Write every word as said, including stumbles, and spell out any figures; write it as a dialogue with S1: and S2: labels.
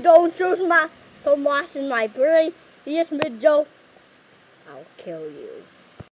S1: Don't choose my Tomas in my brain. Yes, Joe. I'll kill you.